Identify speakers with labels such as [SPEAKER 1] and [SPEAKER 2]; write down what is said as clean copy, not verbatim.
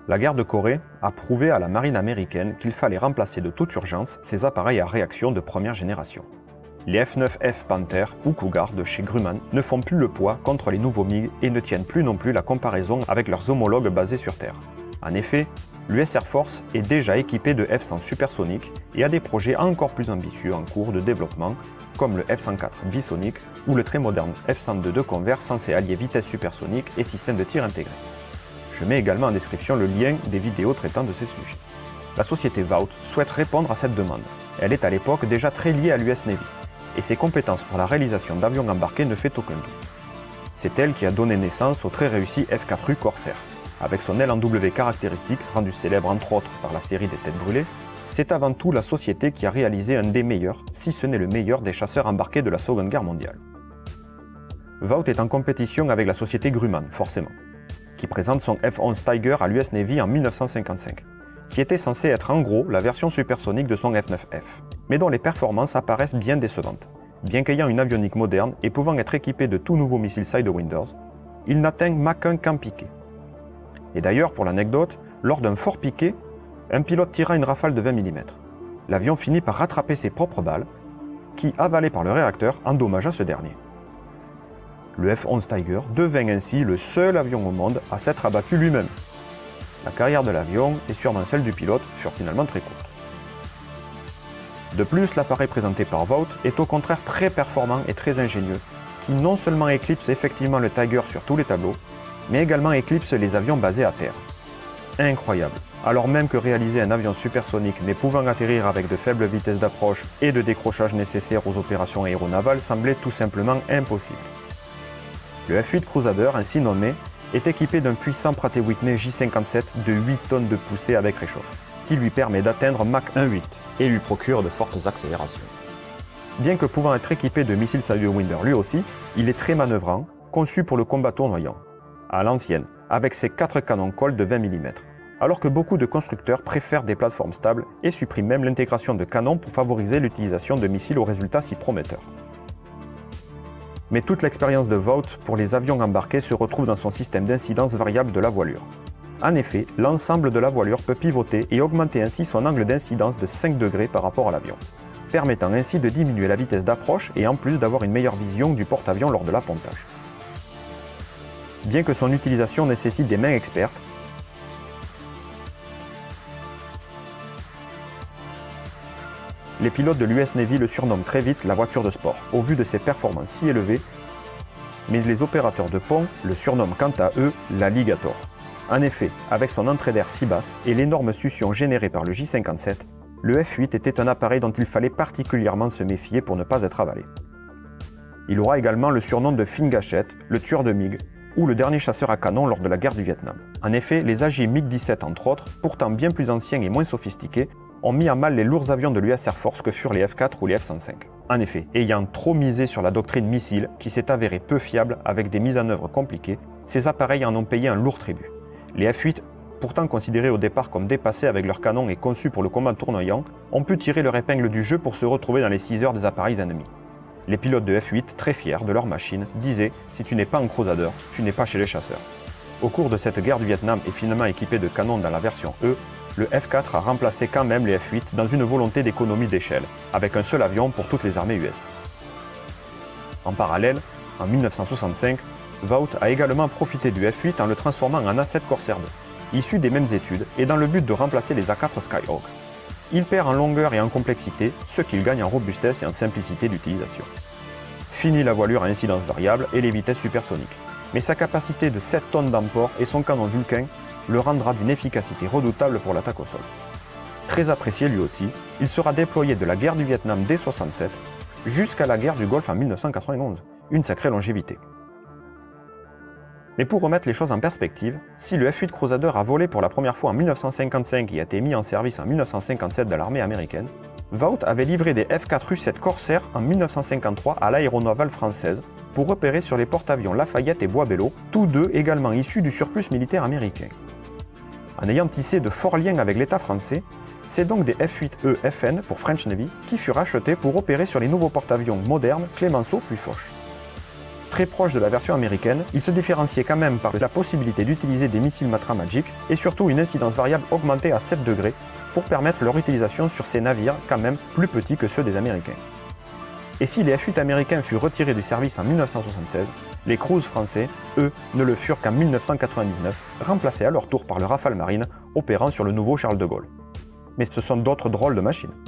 [SPEAKER 1] La guerre de Corée a prouvé à la marine américaine qu'il fallait remplacer de toute urgence ces appareils à réaction de première génération. Les F-9F Panther ou Cougar de chez Grumman ne font plus le poids contre les nouveaux MiG et ne tiennent plus non plus la comparaison avec leurs homologues basés sur Terre. En effet, l'US Air Force est déjà équipé de F-100 supersoniques et a des projets encore plus ambitieux en cours de développement, comme le F-104 bisonique ou le très moderne F-102 de Convair censé allier vitesse supersonique et système de tir intégré. Je mets également en description le lien des vidéos traitant de ces sujets. La société Vought souhaite répondre à cette demande. Elle est à l'époque déjà très liée à l'US Navy, et ses compétences pour la réalisation d'avions embarqués ne fait aucun doute. C'est elle qui a donné naissance au très réussi F-4U Corsair. Avec son aile en W caractéristique, rendue célèbre entre autres par la série des têtes brûlées, c'est avant tout la société qui a réalisé un des meilleurs, si ce n'est le meilleur, des chasseurs embarqués de la Seconde Guerre mondiale. Vought est en compétition avec la société Grumman, forcément, qui présente son F-11 Tiger à l'US Navy en 1955, qui était censé être en gros la version supersonique de son F-9F, mais dont les performances apparaissent bien décevantes. Bien qu'ayant une avionique moderne et pouvant être équipé de tout nouveaux missiles Sidewinders, il n'atteint Mach 1 qu'en piqué. Et d'ailleurs, pour l'anecdote, lors d'un fort piqué, un pilote tira une rafale de 20 mm. L'avion finit par rattraper ses propres balles, qui, avalées par le réacteur, endommagea ce dernier. Le F-11 Tiger devint ainsi le seul avion au monde à s'être abattu lui-même. La carrière de l'avion, et sûrement celle du pilote, furent finalement très courtes. De plus, l'appareil présenté par Vought est au contraire très performant et très ingénieux, qui non seulement éclipse effectivement le Tiger sur tous les tableaux, mais également éclipse les avions basés à terre. Incroyable, alors même que réaliser un avion supersonique mais pouvant atterrir avec de faibles vitesses d'approche et de décrochage nécessaires aux opérations aéronavales semblait tout simplement impossible. Le F-8 Crusader, ainsi nommé, est équipé d'un puissant Pratt & Whitney J57 de 8 tonnes de poussée avec réchauffe, qui lui permet d'atteindre Mach 1.8 et lui procure de fortes accélérations. Bien que pouvant être équipé de missiles Sidewinder lui aussi, il est très manœuvrant, conçu pour le combat tournoyant, à l'ancienne, avec ses 4 canons Colt de 20 mm, alors que beaucoup de constructeurs préfèrent des plateformes stables et suppriment même l'intégration de canons pour favoriser l'utilisation de missiles aux résultats si prometteurs. Mais toute l'expérience de Vought pour les avions embarqués se retrouve dans son système d'incidence variable de la voilure. En effet, l'ensemble de la voilure peut pivoter et augmenter ainsi son angle d'incidence de 5 degrés par rapport à l'avion, permettant ainsi de diminuer la vitesse d'approche et en plus d'avoir une meilleure vision du porte-avions lors de l'appontage. Bien que son utilisation nécessite des mains expertes, les pilotes de l'US Navy le surnomment très vite la voiture de sport, au vu de ses performances si élevées, mais les opérateurs de pont le surnomment quant à eux l'alligator. En effet, avec son entrée d'air si basse et l'énorme succion générée par le J57, le F-8 était un appareil dont il fallait particulièrement se méfier pour ne pas être avalé. Il aura également le surnom de fine gâchette, le tueur de MiG, ou le dernier chasseur à canon lors de la guerre du Vietnam. En effet, les AJ MiG-17 entre autres, pourtant bien plus anciens et moins sophistiqués, ont mis à mal les lourds avions de l'US Air Force que furent les F-4 ou les F-105. En effet, ayant trop misé sur la doctrine missile, qui s'est avérée peu fiable avec des mises en œuvre compliquées, ces appareils en ont payé un lourd tribut. Les F-8, pourtant considérés au départ comme dépassés avec leurs canons et conçus pour le combat tournoyant, ont pu tirer leur épingle du jeu pour se retrouver dans les 6 heures des appareils ennemis. Les pilotes de F-8, très fiers de leur machine, disaient « Si tu n'es pas un Crusader, tu n'es pas chez les chasseurs ». Au cours de cette guerre du Vietnam et finalement équipé de canons dans la version E, le F-4 a remplacé quand même les F-8 dans une volonté d'économie d'échelle, avec un seul avion pour toutes les armées US. En parallèle, en 1965, Vought a également profité du F-8 en le transformant en A-7 Corsair 2, issu des mêmes études et dans le but de remplacer les A-4 Skyhawk. Il perd en longueur et en complexité, ce qu'il gagne en robustesse et en simplicité d'utilisation. Fini la voilure à incidence variable et les vitesses supersoniques, mais sa capacité de 7 tonnes d'emport et son canon Vulcain le rendra d'une efficacité redoutable pour l'attaque au sol. Très apprécié lui aussi, il sera déployé de la guerre du Vietnam dès 1967 jusqu'à la guerre du Golfe en 1991, une sacrée longévité. Mais pour remettre les choses en perspective, si le F-8 Crusader a volé pour la première fois en 1955 et a été mis en service en 1957 dans l'armée américaine, Vought avait livré des F-4U-7 Corsair en 1953 à l'aéronavale française pour repérer sur les porte-avions Lafayette et Bois-Belleau, tous deux également issus du surplus militaire américain. En ayant tissé de forts liens avec l'État français, c'est donc des F-8E FN pour French Navy qui furent achetés pour opérer sur les nouveaux porte-avions modernes Clemenceau puis Foch. Très proche de la version américaine, il se différenciait quand même par la possibilité d'utiliser des missiles Matra Magic et surtout une incidence variable augmentée à 7 degrés pour permettre leur utilisation sur ces navires quand même plus petits que ceux des Américains. Et si les F-8 américains furent retirés du service en 1976, les Cruise français, eux, ne le furent qu'en 1999, remplacés à leur tour par le Rafale Marine opérant sur le nouveau Charles de Gaulle. Mais ce sont d'autres drôles de machines.